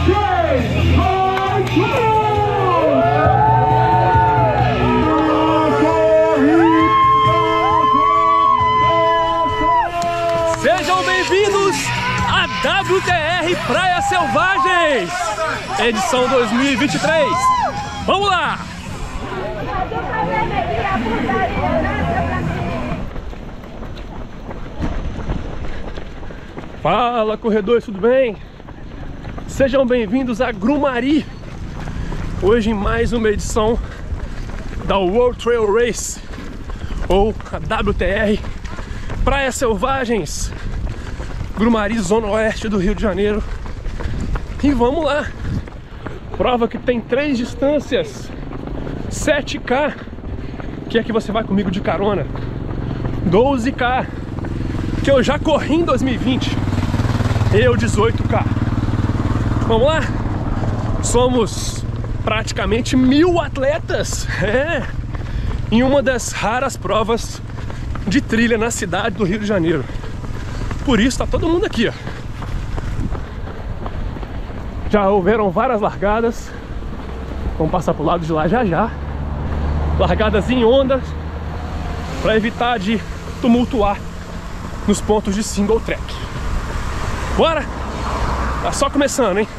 Sejam bem-vindos a WTR Praias Selvagens, edição 2023. Vamos lá! Fala, corredores, tudo bem? Sejam bem-vindos a Grumari. Hoje em mais uma edição da World Trail Race, ou a WTR Praias Selvagens, Grumari, Zona Oeste do Rio de Janeiro. E vamos lá! Prova que tem 3 distâncias, 7K, que é que você vai comigo de carona, 12K, que eu já corri em 2020, eu 18K. Vamos lá? Somos praticamente 1000 atletas, em uma das raras provas de trilha na cidade do Rio de Janeiro. Por isso tá todo mundo aqui, ó. Já houveram várias largadas. Vamos passar pro lado de lá já já. Largadas em ondas, para evitar de tumultuar nos pontos de single track. Bora? Tá só começando, hein?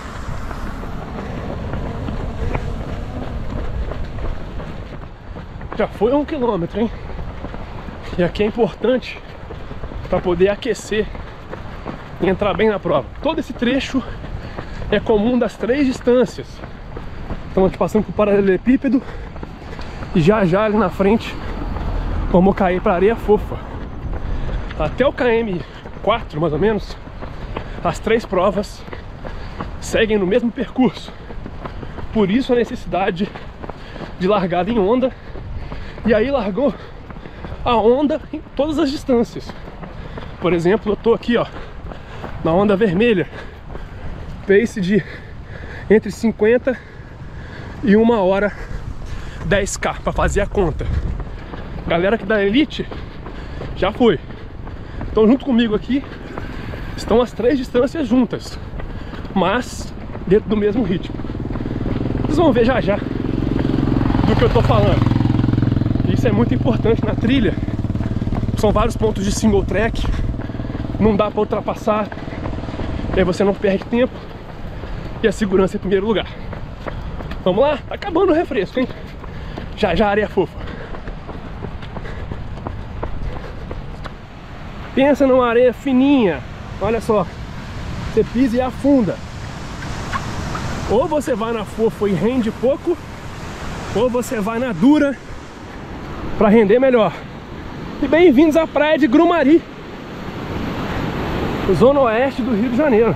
Já foi 1 quilômetro, hein? E aqui é importante para poder aquecer e entrar bem na prova. Todo esse trecho é comum das 3 distâncias. Estamos passando por paralelepípedo e já já ali na frente vamos cair para areia fofa. Até o km 4 mais ou menos, as 3 provas seguem no mesmo percurso. Por isso a necessidade de largada em onda. E aí largou a onda em todas as distâncias. Por exemplo, eu tô aqui, ó, na onda vermelha, pace de entre 50 e 1 hora 10K para fazer a conta. Galera que da Elite já foi. Então junto comigo aqui estão as 3 distâncias juntas, mas dentro do mesmo ritmo. Vocês vão ver já já do que eu tô falando. Isso é muito importante na trilha. São vários pontos de single track, não dá para ultrapassar, e aí você não perde tempo, e a segurança em primeiro lugar. Vamos lá? Tá acabando o refresco, hein? Já já areia fofa. Pensa numa areia fininha. Olha só, você pisa e afunda. Ou você vai na fofa e rende pouco, ou você vai na dura para render melhor. E bem-vindos à praia de Grumari, Zona Oeste do Rio de Janeiro.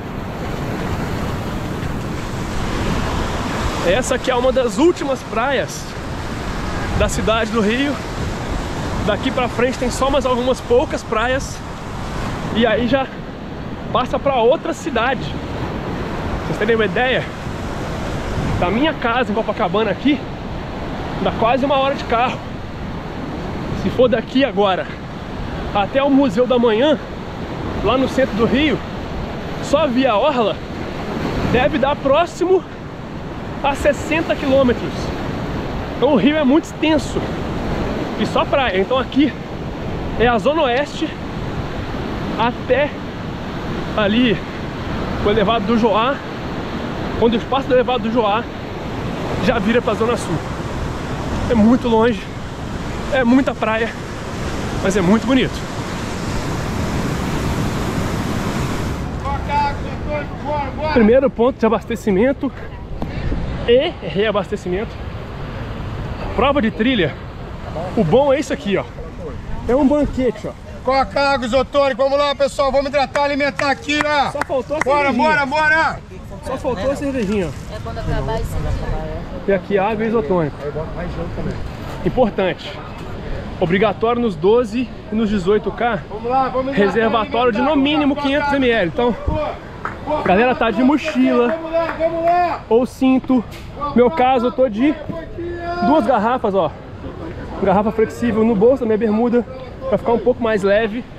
Essa aqui é uma das últimas praias da cidade do Rio. Daqui pra frente tem só mais algumas poucas praias, e aí já passa para outra cidade. Pra vocês terem uma ideia, da minha casa em Copacabana aqui dá quase 1 hora de carro. Se for daqui agora até o Museu da Manhã, lá no centro do Rio, só via orla, deve dar próximo a 60 quilômetros. Então o Rio é muito extenso e só praia. Então aqui é a Zona Oeste até ali o elevado do Joá. Quando eu passo do elevado do Joá, já vira para a Zona Sul. É muito longe, é muita praia, mas é muito bonito. Primeiro ponto de abastecimento e reabastecimento. Prova de trilha, o bom é isso aqui, ó. É um banquete, ó. Coca, água isotônica, vamos lá, pessoal, vamos hidratar, alimentar aqui, ó. Só faltou a bora, cervejinha. bora! Só faltou a cervejinha, ó. É quando acabar isso. E aqui água isotônica. Importante. Obrigatório nos 12 e nos 18K. Vamos lá, vamos Reservatório de no mínimo 500 ml. Então, a galera tá de mochila vamos lá. ou cinto. No meu caso, eu tô de 2 garrafas, ó. Garrafa flexível no bolso da minha bermuda, pra ficar um pouco mais leve.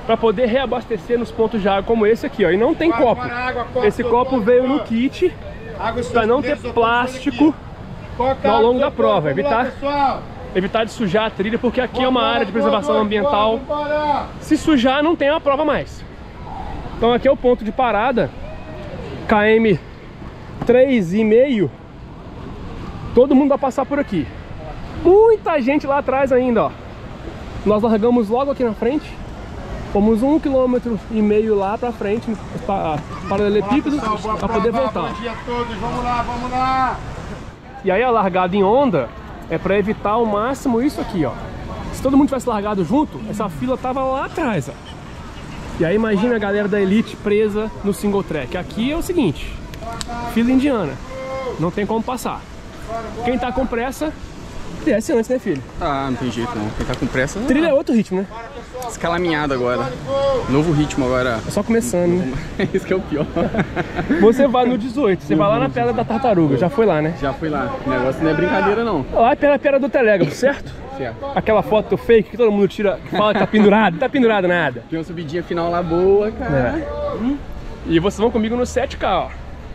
para poder reabastecer nos pontos de água como esse aqui, ó. E não tem copo. Esse copo veio no kit para não ter plástico ao longo da prova, evitar de sujar a trilha, porque aqui é uma área de preservação ambiental. Se sujar, não tem a prova mais. Então aqui é o ponto de parada, KM 3,5. Todo mundo vai passar por aqui. Muita gente lá atrás ainda, ó. Nós largamos logo aqui na frente. Fomos 1,5 km lá pra frente, paralelepípedo, para poder voltar. Bom dia a todos, vamos lá, vamos lá. E aí a largada em onda é para evitar ao máximo isso aqui, ó. Se todo mundo tivesse largado junto, essa fila tava lá atrás, ó. E aí imagina a galera da Elite presa no single track. Aqui é o seguinte, fila indiana, não tem como passar. Quem tá com pressa, desce antes, né, filho? Ah, não tem jeito não. Quem tá com pressa... Trilha é outro ritmo, né? Escalaminhada agora. Novo ritmo agora. É só começando, né? Isso que é o pior. Você vai no 18, você vai lá na Pedra da Tartaruga. Já foi lá, né? Já fui lá. O negócio não é brincadeira, não. Lá é pela Pedra do Telégrafo, certo? Certo. Aquela foto fake que todo mundo tira, que fala que tá pendurado. Não tá pendurado nada. Tem uma subidinha final lá boa, cara. É. E vocês vão comigo no 7K, ó.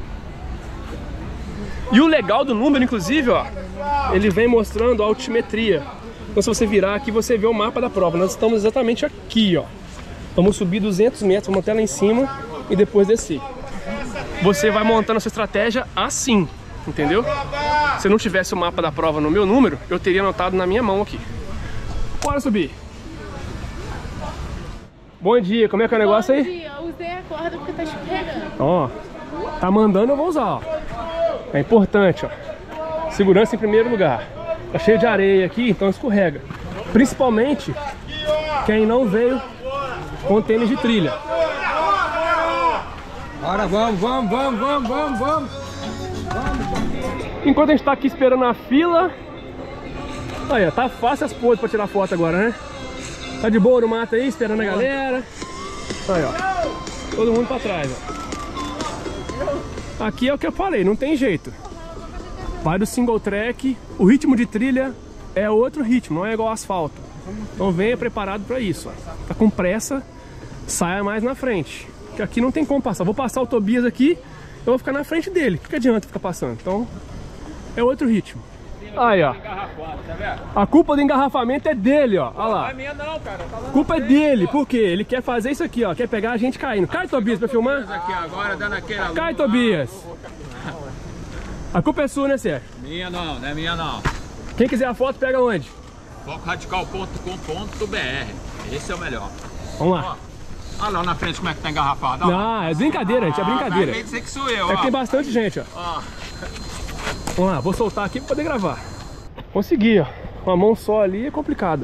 E o legal do número, inclusive, ó, ele vem mostrando a altimetria. Então se você virar aqui, você vê o mapa da prova. Nós estamos exatamente aqui, ó. Vamos subir 200 metros, vamos até lá em cima e depois descer. Você vai montando a sua estratégia assim, entendeu? Se eu não tivesse o mapa da prova no meu número, eu teria anotado na minha mão aqui. Bora subir. Bom dia, como é que é o negócio aí? Bom dia, eu usei a corda porque tá escorregando. Ó, tá mandando, eu vou usar, ó. É importante, ó. Segurança em primeiro lugar. Tá cheio de areia aqui, então escorrega. Principalmente quem não veio com tênis de trilha. Bora, vamos. Enquanto a gente tá aqui esperando a fila, aí, ó, tá fácil as poses pra tirar foto agora, né? Tá de boa no mato aí, esperando a galera. Aí, ó. Todo mundo pra trás, ó. Aqui é o que eu falei, não tem jeito. Vai do single track, o ritmo de trilha é outro ritmo, não é igual asfalto. Então venha preparado para isso, ó. Tá com pressa, saia mais na frente. Porque aqui não tem como passar. Vou passar o Tobias aqui, eu vou ficar na frente dele. O que adianta ficar passando? Então é outro ritmo. Aí, ó. A culpa do engarrafamento é dele, ó. Olha lá. Não é minha não, cara. A culpa é dele. Por quê? Ele quer fazer isso aqui, ó. Quer pegar a gente caindo. Cai, Tobias, pra filmar. Aqui agora, dando aquela... Cai, Tobias. A culpa é sua, né, Sérgio? Minha não, não é minha não. Quem quiser a foto, pega onde? Focradical.com.br. Esse é o melhor. Vamos lá. Olha lá na frente como é que tá engarrafado. Não, é brincadeira, gente. É brincadeira. Vai dizer que sou eu, É ó. que tem bastante gente, ó. Vamos lá, vou soltar aqui pra poder gravar. Consegui, ó. Uma mão só ali é complicado.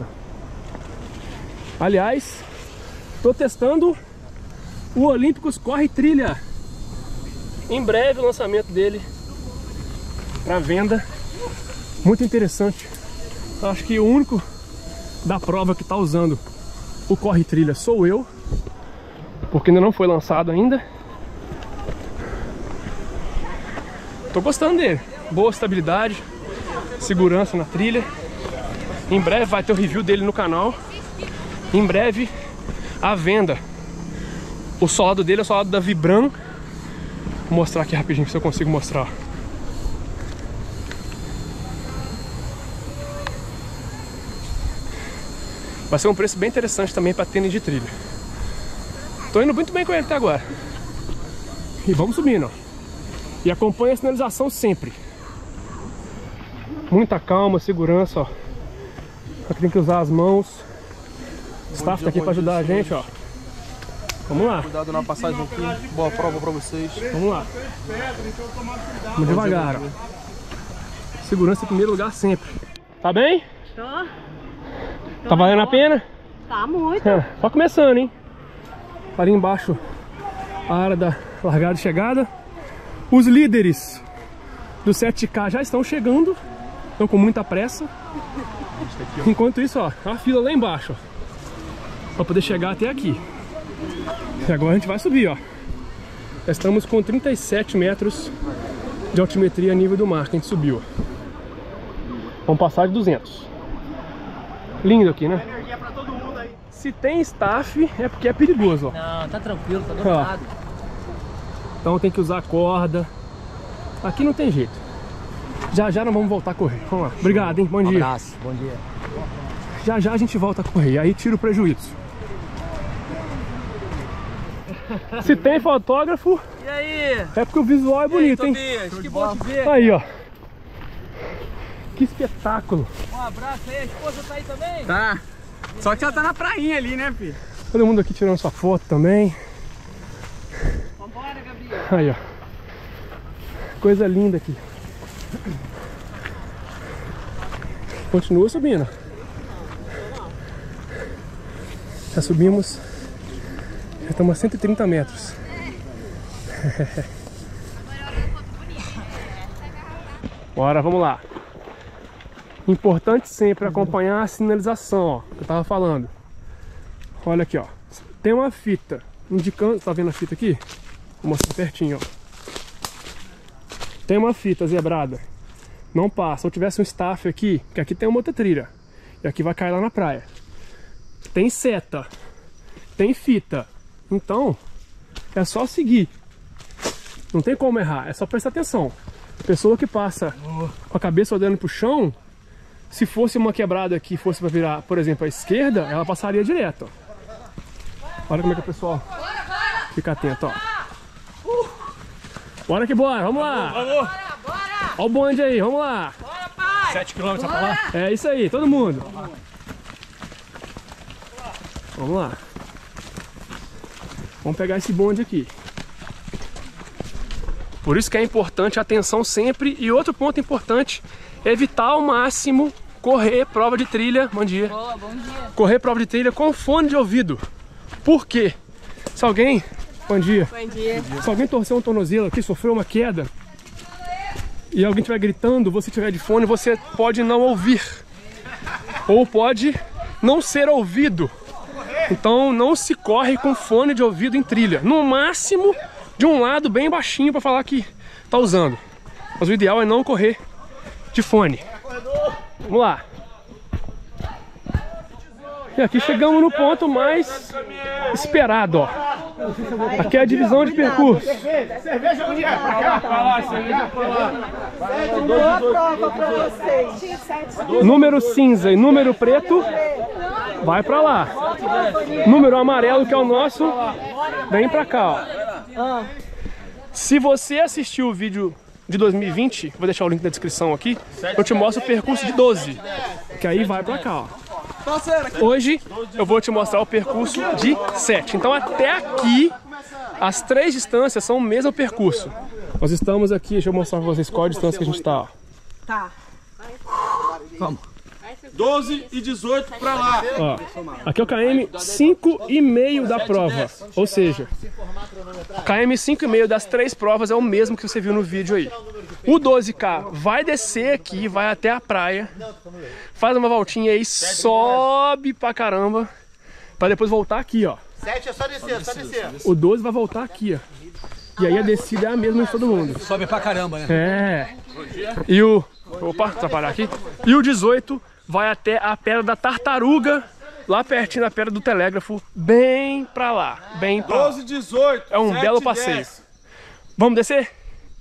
Aliás, tô testando o Olímpicos Corre Trilha. Em breve o lançamento dele para venda. Muito interessante. Acho que o único da prova que tá usando o Corre Trilha sou eu, porque ainda não foi lançado ainda. Tô gostando dele. Boa estabilidade, segurança na trilha. Em breve vai ter o review dele no canal. Em breve a venda. O solado dele é o solado da Vibram. Vou mostrar aqui rapidinho se eu consigo mostrar. Vai ser um preço bem interessante também para tênis de trilha. Tô indo muito bem com ele até agora. E vamos subindo, ó. E acompanha a sinalização sempre. Muita calma, segurança, ó. Aqui tem que usar as mãos. O staff tá aqui para ajudar a gente, ó. Vamos lá. Cuidado na passagem aqui. Boa prova pra vocês. Vamos lá. Vamos devagar, ó. Segurança em primeiro lugar sempre. Tá bem? Tô. Tá valendo a pena? Tá muito. Só começando, hein? Ali embaixo a área da largada e chegada. Os líderes do 7K já estão chegando. Estão com muita pressa. Enquanto isso, ó, a fila lá embaixo, ó, pra poder chegar até aqui. E agora a gente vai subir, ó. Já estamos com 37 metros de altimetria a nível do mar que a gente subiu, ó. Vamos passar de 200. Lindo aqui, né? Se tem staff, é porque é perigoso, ó. Não, tá tranquilo, tá do lado. Então tem que usar corda. Aqui não tem jeito. Já já nós vamos voltar a correr. Vamos lá. Obrigado, hein? Bom dia. Um abraço, bom dia. Já já a gente volta a correr. Aí tira o prejuízo. Se tem fotógrafo, E aí? é porque o visual é bonito, hein? Tobias, que bom te ver. Aí, ó. Que espetáculo. Um abraço aí, a esposa tá aí também? Tá. Só que ela tá na prainha ali, né, filho? Todo mundo aqui tirando sua foto também. Vambora, Gabriel. Aí, ó. Coisa linda aqui. Continua subindo. Já subimos. Já estamos a 130 metros. Bora, vamos lá. Importante sempre acompanhar a sinalização, ó, que eu tava falando. Olha aqui, ó. Tem uma fita indicando, tá vendo a fita aqui? Vou mostrar pertinho, ó. Tem uma fita zebrada. Não passa. Se eu tivesse um staff aqui, que aqui tem uma outra trilha. E aqui vai cair lá na praia. Tem seta. Tem fita. Então, é só seguir. Não tem como errar. É só prestar atenção. Pessoa que passa com a cabeça olhando pro chão, se fosse uma quebrada aqui, fosse para virar, por exemplo, à esquerda, ela passaria direto. Ó. Olha como é que o pessoal fica atento, ó. Bora que bora, vamos lá! Bora! Olha o bonde aí, vamos lá! Bora, pai! 7 km pra lá? É isso aí, todo mundo! Vamos lá! Vamos pegar esse bonde aqui. Por isso que é importante a atenção sempre. E outro ponto importante é evitar ao máximo correr prova de trilha. Bom dia! Boa, bom dia! Correr prova de trilha com fone de ouvido. Por quê? Se alguém... Bom dia. Bom dia. Se alguém torceu um tornozelo aqui, sofreu uma queda e alguém estiver gritando, você estiver de fone, você pode não ouvir. Ou pode não ser ouvido. Então não se corre com fone de ouvido em trilha. No máximo de um lado bem baixinho para falar que tá usando. Mas o ideal é não correr de fone. Vamos lá. E aqui chegamos no ponto mais esperado, ó. Aqui é a divisão de percurso. Cerveja onde é? Pra cá? Pra lá, cerveja pra lá. Boa prova pra vocês. Número cinza e número preto vai pra lá. Número amarelo, que é o nosso, vem pra cá, ó. Se você assistiu o vídeo de 2020, vou deixar o link na descrição aqui, eu te mostro o percurso de 12, que aí vai pra cá, ó. Hoje eu vou te mostrar o percurso de 7. Então até aqui, as 3 distâncias são o mesmo percurso. Nós estamos aqui, deixa eu mostrar pra vocês qual a distância que a gente tá, ó. Tá. Vamos. 12 e 18 pra lá. Ó, aqui é o KM 5,5 da prova, ou seja, KM 5,5 das 3 provas é o mesmo que você viu no vídeo aí. O 12K vai descer aqui, vai até a praia, faz uma voltinha aí, sobe pra caramba, pra depois voltar aqui, ó. 7 é só descer, só descer. O 12 vai voltar aqui, ó. E aí a descida é a mesma de todo mundo. Sobe pra caramba, né? É. E o... Opa, atrapalhar aqui. E o 18 vai até a Pedra da Tartaruga, lá pertinho da Pedra do Telégrafo, bem pra lá, bem pra lá. 12 e 18. É um 7 belo e passeio. 10. Vamos descer?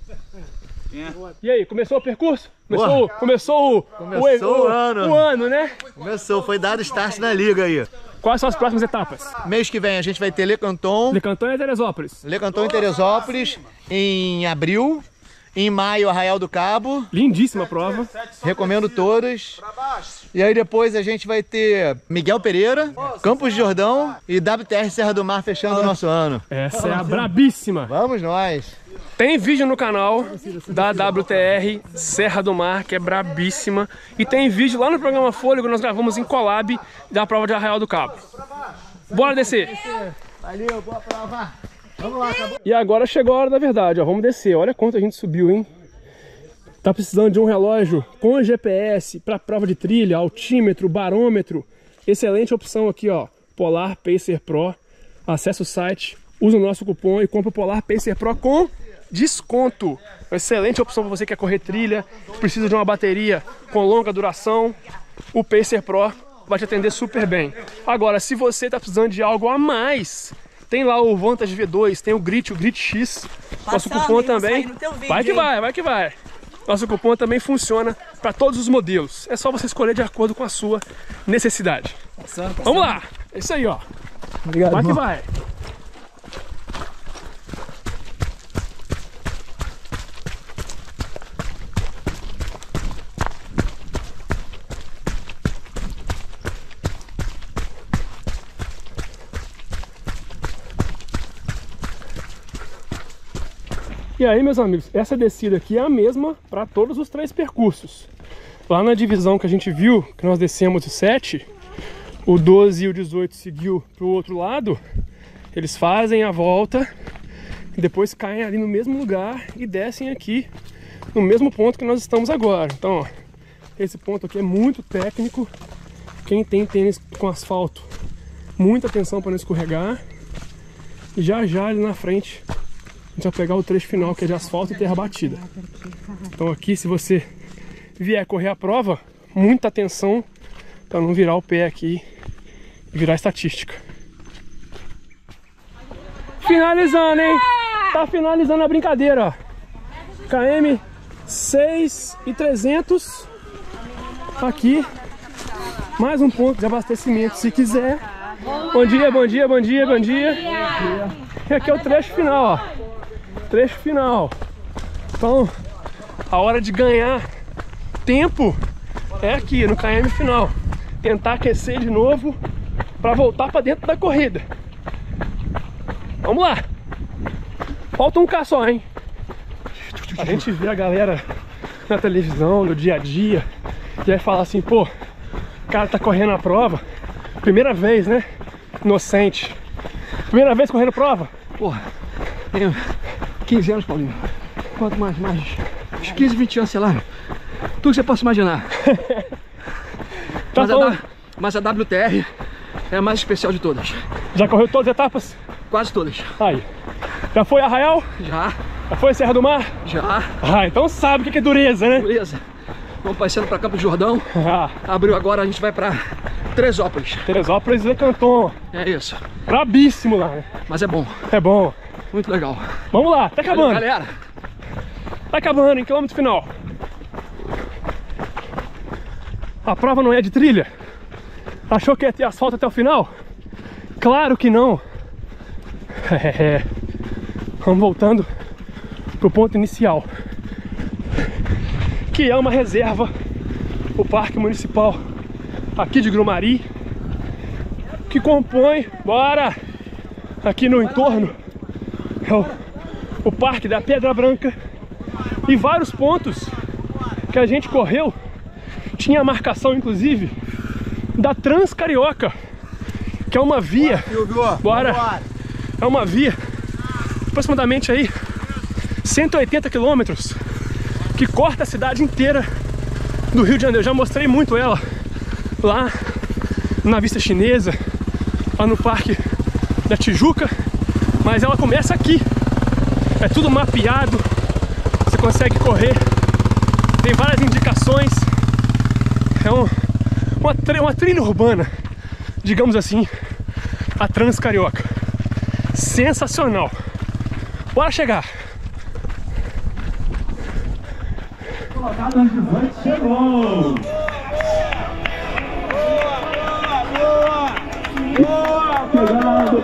E aí, começou o percurso? Começou o ano, né? Começou, foi dado start na liga aí. Quais são as próximas etapas? Mês que vem a gente vai ter Le Canton e Teresópolis. Le Canton em Teresópolis, em abril. Em maio, Arraial do Cabo. Lindíssima prova. Recomendo todas. E aí depois a gente vai ter Miguel Pereira, Campos de Jordão e WTR Serra do Mar fechando o nosso ano. Essa é a brabíssima. Vamos nós. Tem vídeo no canal da WTR Serra do Mar, que é brabíssima. E tem vídeo lá no programa Fôlego, nós gravamos em collab da prova de Arraial do Cabo. Bora descer. Valeu, boa prova. Vamos lá, acabou. E agora chegou a hora da verdade, ó. Vamos descer. Olha quanto a gente subiu, hein? Tá precisando de um relógio com GPS para prova de trilha, altímetro, barômetro. Excelente opção aqui, ó. Polar Pacer Pro. Acesse o site, usa o nosso cupom e compra o Polar Pacer Pro com desconto. Uma excelente opção para você que quer correr trilha, precisa de uma bateria com longa duração. O Pacer Pro vai te atender super bem. Agora, se você tá precisando de algo a mais, tem lá o Vantage V2, tem o Grit X. Nosso cupom também. Vai que vai, vai que vai. Nosso cupom também funciona para todos os modelos. É só você escolher de acordo com a sua necessidade. Vamos lá. É isso aí, ó. Obrigado, vai que vai. E aí, meus amigos, essa descida aqui é a mesma para todos os 3 percursos. Lá na divisão que a gente viu, que nós descemos o 7, o 12 e o 18 seguiu para o outro lado, eles fazem a volta e depois caem ali no mesmo lugar e descem aqui no mesmo ponto que nós estamos agora. Então, ó, esse ponto aqui é muito técnico. Quem tem tênis com asfalto, muita atenção para não escorregar. E já ali na frente a gente vai pegar o trecho final, que é de asfalto e terra batida. Então aqui, se você vier correr a prova, muita atenção para não virar o pé aqui e virar estatística. Finalizando, hein? Tá finalizando a brincadeira, ó. KM 6.300 aqui. Mais um ponto de abastecimento, se quiser. Bom dia, bom dia, bom dia, bom dia. E aqui é o trecho final, ó. Trecho final. Então, a hora de ganhar tempo é aqui no KM final. Tentar aquecer de novo para voltar para dentro da corrida. Vamos lá. Falta 1K só, hein? A gente vê a galera na televisão, no dia a dia, e aí fala assim, pô, o cara tá correndo a prova. Primeira vez, né? Inocente. Primeira vez correndo prova? Porra, tenho 15 anos, Paulinho. Quanto mais uns 15, 20 anos, sei lá. Tudo que você possa imaginar. Tá mas a WTR é a mais especial de todas. Já correu todas as etapas? Quase todas. Aí. Já foi Arraial? Já. Já foi Serra do Mar? Já. Ah, então sabe o que é dureza, né? Dureza. Vamos passando para Campos do Jordão. Ah. Abriu agora, a gente vai para Teresópolis. Teresópolis e Canton. É isso. Brabíssimo lá, né? Mas é bom. É bom. Muito legal. Vamos lá, tá acabando. Valeu, galera. Tá acabando, em quilômetro final. A prova não é de trilha? Achou que ia ter asfalto até o final? Claro que não. Vamos voltando pro ponto inicial, que é uma reserva, o Parque Municipal aqui de Grumari, que compõe, bora, aqui no entorno, o Parque da Pedra Branca, e vários pontos que a gente correu, tinha a marcação inclusive da Transcarioca, que é uma via, bora, é uma via aproximadamente aí 180 quilômetros, que corta a cidade inteira do Rio de Janeiro. Eu já mostrei muito ela lá na Vista Chinesa, lá no Parque da Tijuca, mas ela começa aqui. É tudo mapeado, você consegue correr, tem várias indicações. É uma trilha urbana, digamos assim, a Transcarioca. Sensacional. Bora chegar. Chegou! Chegando!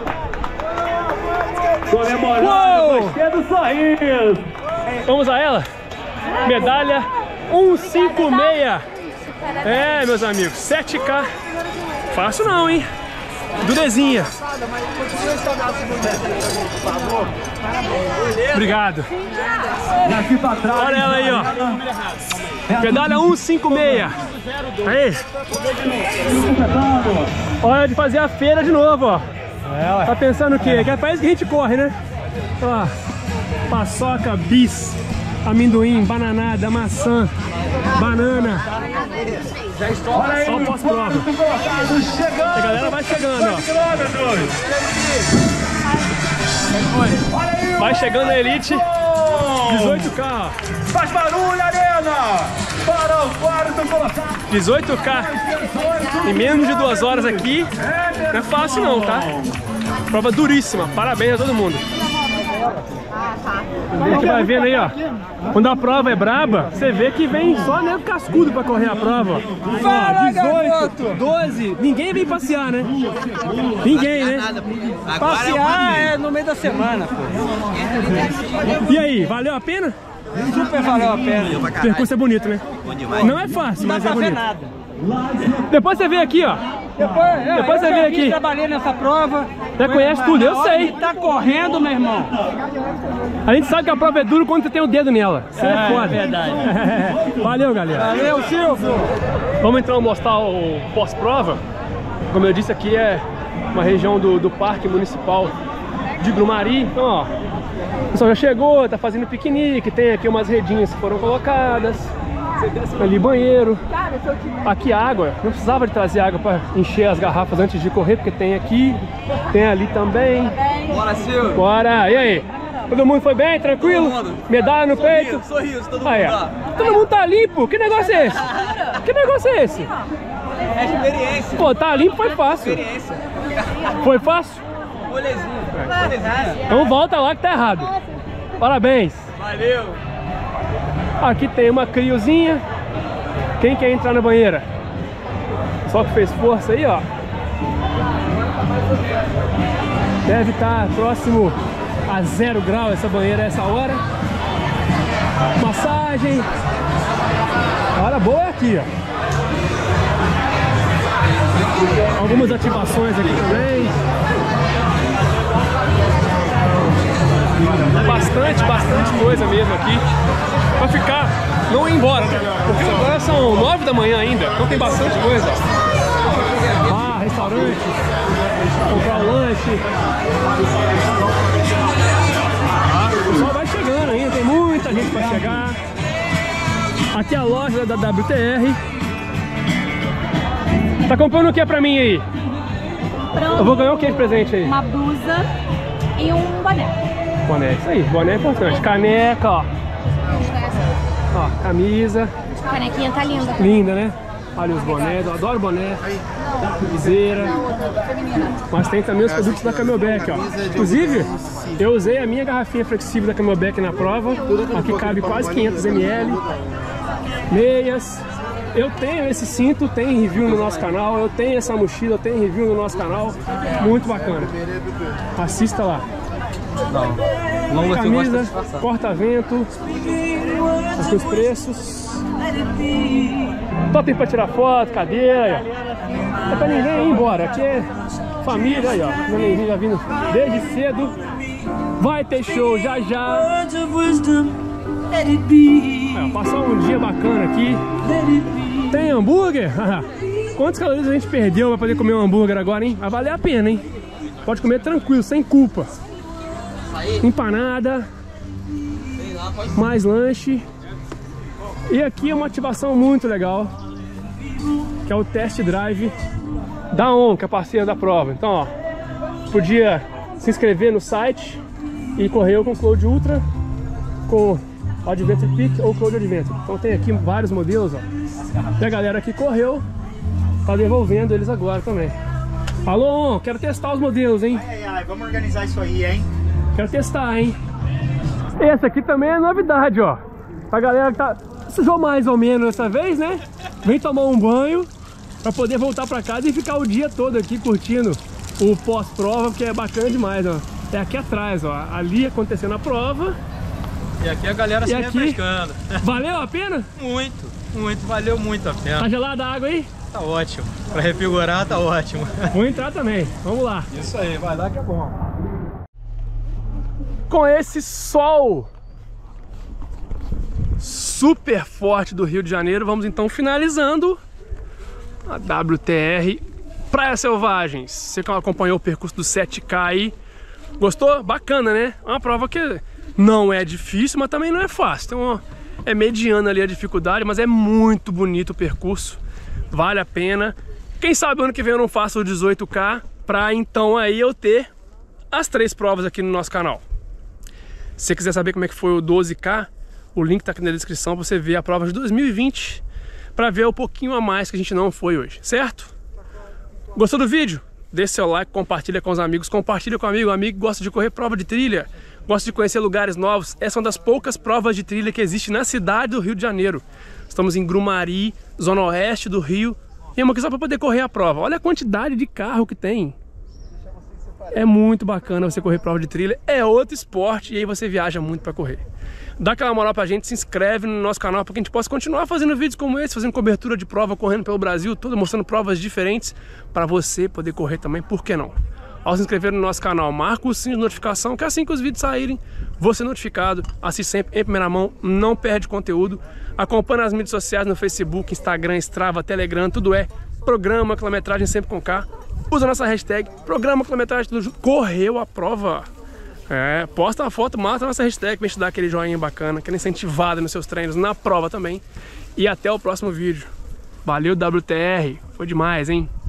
Comemorando! Gostei do sorriso! Vamos a ela? Medalha 156. É, meus amigos, 7K. Fácil não, hein? Durezinha. Obrigado. Olha ela aí, ó. Medalha 156. Aí. Hora de fazer a feira de novo, ó. Tá pensando o quê? Que é país que a gente corre, né? Ó, paçoca, bis, amendoim, bananada, maçã, banana. Só pós-prova. A galera vai chegando, ó. Vai chegando a elite 18K. Faz barulho, Arena! Para o quarto colocado. 18K. Em menos de 2 horas aqui. Não é fácil não, tá? Prova duríssima. Parabéns a todo mundo. A gente vai vendo aí, ó. Quando a prova é braba, você vê que vem só nego cascudo pra correr a prova. Ó, 18, 12. Ninguém vem passear, né? Ninguém, né? Passear é no meio da semana, pô. E aí, valeu a pena? Super valeu a pena. O percurso é bonito, né? Não é fácil, mas é bonito. Depois você vem aqui, ó. Depois você vem aqui. Trabalhei nessa prova. Você conhece tudo, eu sei. Tá correndo, meu irmão. A gente sabe que a prova é dura quando você tem o dedo nela. Isso é foda. É verdade. Valeu, galera. Valeu, Silvio. Vamos então mostrar o pós-prova. Como eu disse, aqui é uma região do Parque Municipal de Grumari. Então, ó, o pessoal já chegou, tá fazendo piquenique. Tem aqui umas redinhas que foram colocadas. Ali banheiro. Aqui água. Não precisava de trazer água para encher as garrafas antes de correr, porque tem aqui, tem ali também. Bora, Silvio. Bora! E aí? Todo mundo foi bem? Tranquilo? Medalha no peito? Sorriso, todo mundo Aí, lá. todo mundo tá limpo? Que negócio é esse? Que negócio é esse? É experiência. Pô, tá limpo, foi fácil. Experiência. Foi fácil? Molezinho. Então volta lá que tá errado. Parabéns. Valeu. Aqui tem uma criozinha. Quem quer entrar na banheira? Só que fez força aí, ó. Deve estar próximo a 0 graus essa banheira a essa hora. Massagem. A hora boa é aqui, ó. Algumas ativações aqui também. Bastante coisa mesmo aqui. Pra ficar, não ir embora, né? Porque agora são 9 da manhã ainda, então tem bastante coisa. Ah, restaurante, comprar o lanche. O pessoal vai chegando ainda, tem muita gente pra chegar. Aqui é a loja da WTR. Tá comprando o que pra mim aí? Eu vou ganhar o que de presente aí? Uma blusa e um boné. Boné, isso aí, boné é importante. Caneca, ó. Ó, camisa. A canequinha tá linda. Linda, né? Olha os bonés, eu adoro boné. Viseira. Mas tem também os produtos da Camelback, ó. Inclusive, eu usei a minha garrafinha flexível da Camelback na prova. Aqui cabe quase 500 ml. Meias. Eu tenho esse cinto, tem review no nosso canal. Eu tenho essa mochila, tem review no nosso canal. Muito bacana. Assista lá. Camisa, corta-vento. Aqui os preços. Totem pra tirar foto, cadeira. Não é pra ninguém ir embora. Aqui é família, aí ó. O nenenzinho já vindo desde cedo. Vai ter show já já. Passar um dia bacana aqui. Tem hambúrguer? Quantas calorias a gente perdeu pra poder comer um hambúrguer agora, hein? Vai valer a pena, hein? Pode comer tranquilo, sem culpa. Empanada. Mais lanche. E aqui é uma ativação muito legal, que é o test drive da ON, que é parceira da prova. Então, ó, podia se inscrever no site e correu com o Cloud Ultra, com o Adventure Peak ou Cloud Adventure. Então tem aqui vários modelos, ó. E a galera que correu tá devolvendo eles agora também. Alô, ON, quero testar os modelos, hein? Vamos organizar isso aí, hein? Quero testar, hein? Esse aqui também é novidade, ó. A galera que tá... sujou mais ou menos dessa vez, né? Vem tomar um banho pra poder voltar pra casa e ficar o dia todo aqui curtindo o pós-prova, porque é bacana demais, ó. É aqui atrás, ó. Ali acontecendo a prova. E aqui a galera se refrescando. Valeu a pena? Muito, valeu muito a pena. Tá gelada a água aí? Tá ótimo. Pra refigurar, tá ótimo. Vou entrar também. Vamos lá. Isso aí, vai lá que é bom. Com esse sol super forte do Rio de Janeiro, vamos então finalizando a WTR Praias Selvagens. Você que acompanhou o percurso do 7K aí, gostou? Bacana, né? É uma prova que não é difícil, mas também não é fácil. Então, é mediana ali a dificuldade, mas é muito bonito o percurso. Vale a pena. Quem sabe ano que vem eu não faço o 18K, pra então aí eu ter as 3 provas aqui no nosso canal. Se você quiser saber como é que foi o 12K, o link tá aqui na descrição pra você ver a prova de 2020, pra ver um pouquinho a mais que a gente não foi hoje, certo? Gostou do vídeo? Deixe seu like, compartilha com os amigos, compartilha com amigo que gosta de correr prova de trilha, gosta de conhecer lugares novos. Essa é uma das poucas provas de trilha que existe na cidade do Rio de Janeiro. Estamos em Grumari, zona oeste do Rio, e é uma questão para poder correr a prova. Olha a quantidade de carro que tem. É muito bacana você correr prova de trilha, é outro esporte e aí você viaja muito para correr. Dá aquela moral pra gente, se inscreve no nosso canal para que a gente possa continuar fazendo vídeos como esse, fazendo cobertura de prova, correndo pelo Brasil todo, mostrando provas diferentes para você poder correr também, por que não? Ao se inscrever no nosso canal, marca o sininho de notificação, que assim que os vídeos saírem, você é notificado, assiste sempre em primeira mão, não perde conteúdo. Acompanhe as mídias sociais no Facebook, Instagram, Strava, Telegram, tudo é Programa Quilometragem sempre com K. Usa a nossa hashtag Programa Quilometragem tudo junto. Correu a prova. Posta uma foto, mata a nossa hashtag pra gente dar aquele joinha bacana, aquela incentivada nos seus treinos, na prova também. E até o próximo vídeo. Valeu, WTR. Foi demais, hein?